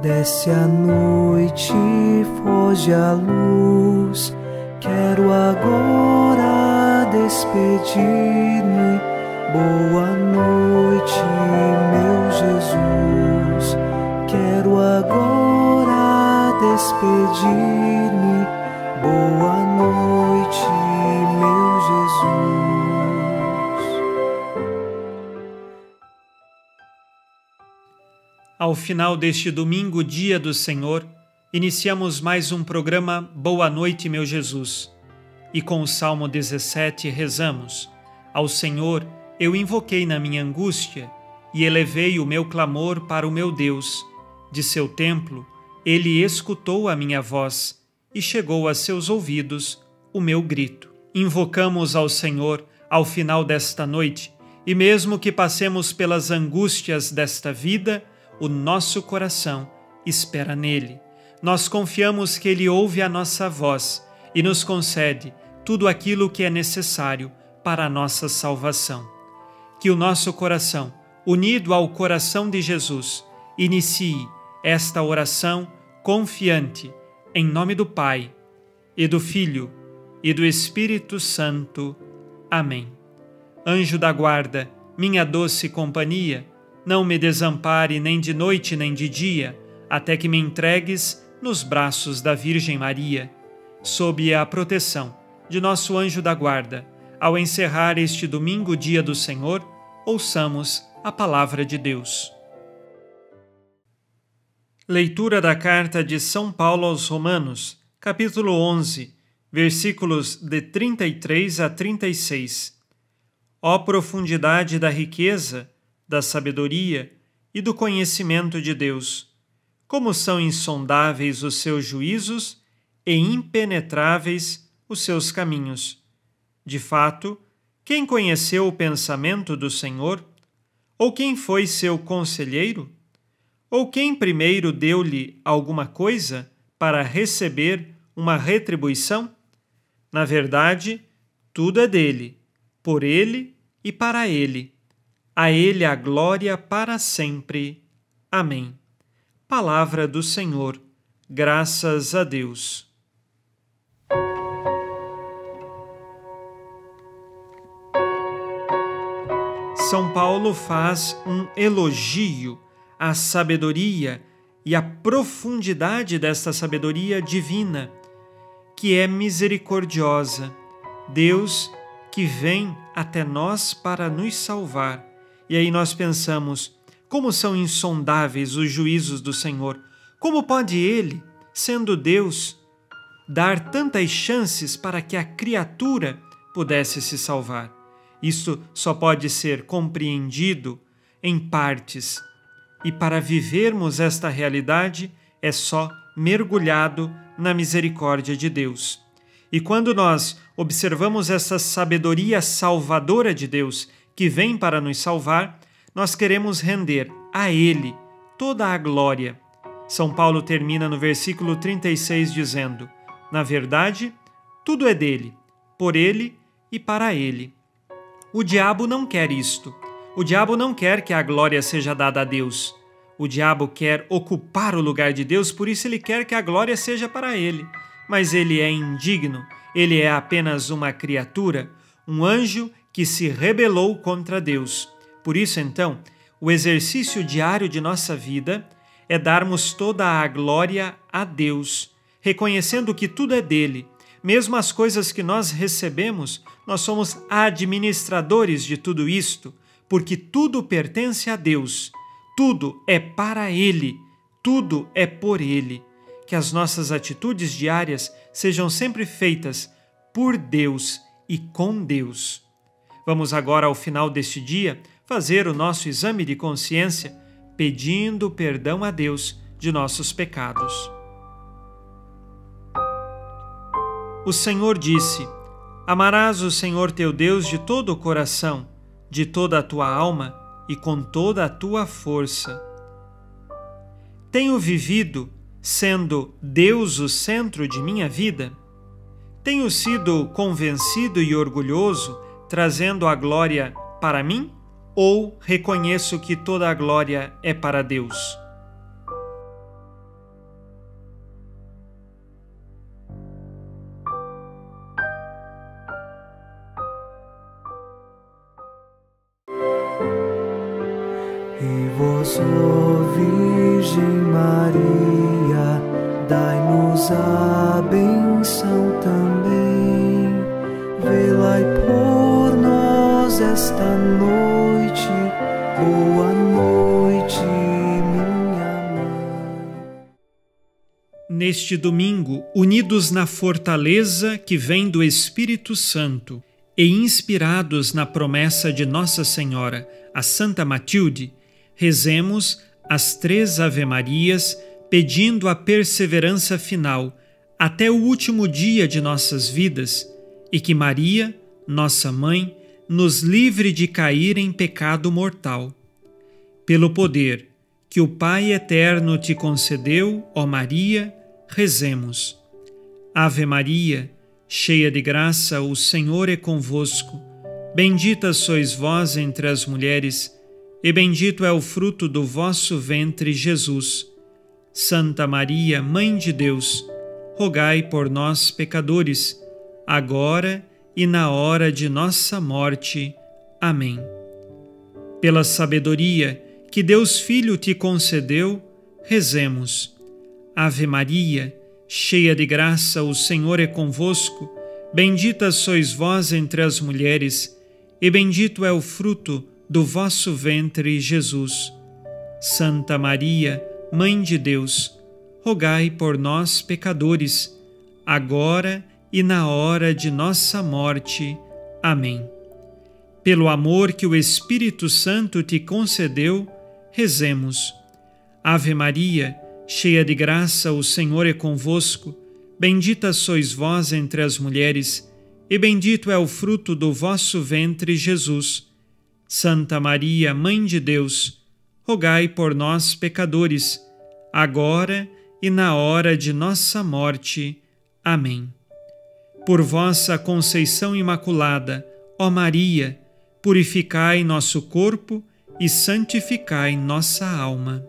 Desce a noite, foge a luz. Quero agora despedir-me. Boa noite, meu Jesus. Quero agora despedir-me. Boa noite, meu Jesus. Ao final deste domingo, dia do Senhor, iniciamos mais um programa Boa Noite, meu Jesus. E com o Salmo 17 rezamos: Ao Senhor eu invoquei na minha angústia e elevei o meu clamor para o meu Deus. De seu templo, ele escutou a minha voz e chegou a seus ouvidos o meu grito. Invocamos ao Senhor ao final desta noite, e mesmo que passemos pelas angústias desta vida, o nosso coração espera nele. Nós confiamos que ele ouve a nossa voz e nos concede tudo aquilo que é necessário para a nossa salvação. Que o nosso coração, unido ao coração de Jesus, inicie esta oração confiante, em nome do Pai, e do Filho, e do Espírito Santo. Amém. Anjo da guarda, minha doce companhia, não me desampare nem de noite nem de dia, até que me entregues nos braços da Virgem Maria. Sob a proteção de nosso anjo da guarda, ao encerrar este domingo, dia do Senhor, ouçamos a palavra de Deus. Leitura da carta de São Paulo aos Romanos, capítulo 11, versículos de 33 a 36. Ó profundidade da riqueza, da sabedoria e do conhecimento de Deus! Como são insondáveis os seus juízos e impenetráveis os seus caminhos! De fato, quem conheceu o pensamento do Senhor? Ou quem foi seu conselheiro? Ou quem primeiro deu-lhe alguma coisa para receber uma retribuição? Na verdade, tudo é dele, por ele e para ele. A ele a glória para sempre. Amém. Palavra do Senhor. Graças a Deus. São Paulo faz um elogio à sabedoria e à profundidade desta sabedoria divina, que é misericordiosa. Deus que vem até nós para nos salvar. E aí nós pensamos, como são insondáveis os juízos do Senhor? Como pode Ele, sendo Deus, dar tantas chances para que a criatura pudesse se salvar? Isto só pode ser compreendido em partes. E para vivermos esta realidade, é só mergulhado na misericórdia de Deus. E quando nós observamos essa sabedoria salvadora de Deus, que vem para nos salvar, nós queremos render a Ele toda a glória. São Paulo termina no versículo 36 dizendo: Na verdade, tudo é dele, por ele e para ele. O diabo não quer isto. O diabo não quer que a glória seja dada a Deus. O diabo quer ocupar o lugar de Deus, por isso ele quer que a glória seja para ele. Mas ele é indigno, ele é apenas uma criatura, um anjo que se rebelou contra Deus. Por isso, então, o exercício diário de nossa vida é darmos toda a glória a Deus, reconhecendo que tudo é dele. Mesmo as coisas que nós recebemos, nós somos administradores de tudo isto, porque tudo pertence a Deus, tudo é para Ele, tudo é por Ele. Que as nossas atitudes diárias sejam sempre feitas por Deus e com Deus. Vamos agora, ao final deste dia, fazer o nosso exame de consciência, pedindo perdão a Deus de nossos pecados. O Senhor disse: Amarás o Senhor teu Deus de todo o coração, de toda a tua alma e com toda a tua força. Tenho vivido sendo Deus o centro de minha vida? Tenho sido convencido e orgulhoso, trazendo a glória para mim? Ou reconheço que toda a glória é para Deus? ó Virgem Maria, dai-nos a benção também. Velai por nós esta noite, boa noite, minha mãe. Neste domingo, unidos na fortaleza que vem do Espírito Santo e inspirados na promessa de Nossa Senhora, a Santa Matilde, rezemos as 3 Ave-Marias, pedindo a perseverança final até o último dia de nossas vidas e que Maria, nossa Mãe, nos livre de cair em pecado mortal. Pelo poder que o Pai Eterno te concedeu, ó Maria, rezemos. Ave Maria, cheia de graça, o Senhor é convosco. Bendita sois vós entre as mulheres, e bendito é o fruto do vosso ventre, Jesus. Santa Maria, Mãe de Deus, rogai por nós, pecadores, agora e na hora de nossa morte. Amém. Pela sabedoria que Deus Filho te concedeu, rezemos. Ave Maria, cheia de graça, o Senhor é convosco. Bendita sois vós entre as mulheres, e bendito é o fruto do vosso ventre, Jesus. Santa Maria, Mãe de Deus, rogai por nós, pecadores, agora e na hora de nossa morte. Amém. Pelo amor que o Espírito Santo te concedeu, rezemos. Ave Maria, cheia de graça, o Senhor é convosco. Bendita sois vós entre as mulheres, e bendito é o fruto do vosso ventre, Jesus. Santa Maria, Mãe de Deus, rogai por nós, pecadores, agora e na hora de nossa morte. Amém. Por vossa conceição imaculada, ó Maria, purificai nosso corpo e santificai nossa alma.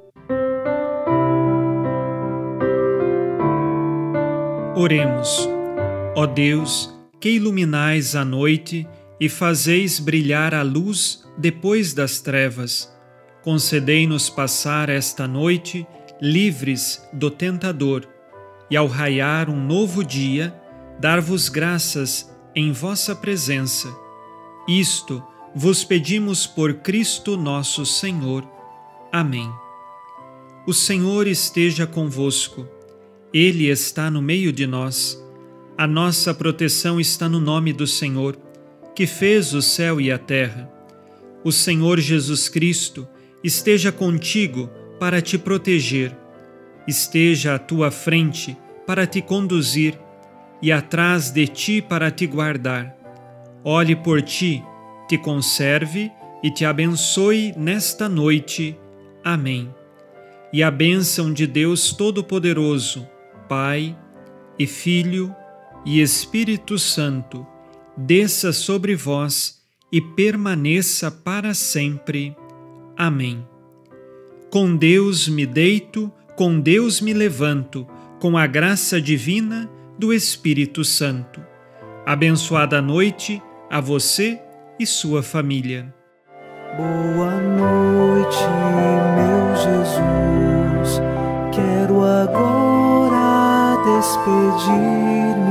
Oremos. Ó Deus, que iluminais a noite e fazeis brilhar a luz depois das trevas, concedei-nos passar esta noite livres do tentador e, ao raiar um novo dia, dar-vos graças em vossa presença. Isto vos pedimos por Cristo nosso Senhor. Amém. O Senhor esteja convosco. Ele está no meio de nós. A nossa proteção está no nome do Senhor, que fez o céu e a terra. O Senhor Jesus Cristo esteja contigo para te proteger. Esteja à tua frente para te conduzir e atrás de ti para te guardar. Olhe por ti, te conserve e te abençoe nesta noite. Amém. E a bênção de Deus Todo-Poderoso, Pai e Filho e Espírito Santo, desça sobre vós e permaneça para sempre. Amém. Com Deus me deito, com Deus me levanto, com a graça divina do Espírito Santo. Abençoada noite a você e sua família. Boa noite, meu Jesus. Quero agora despedir-me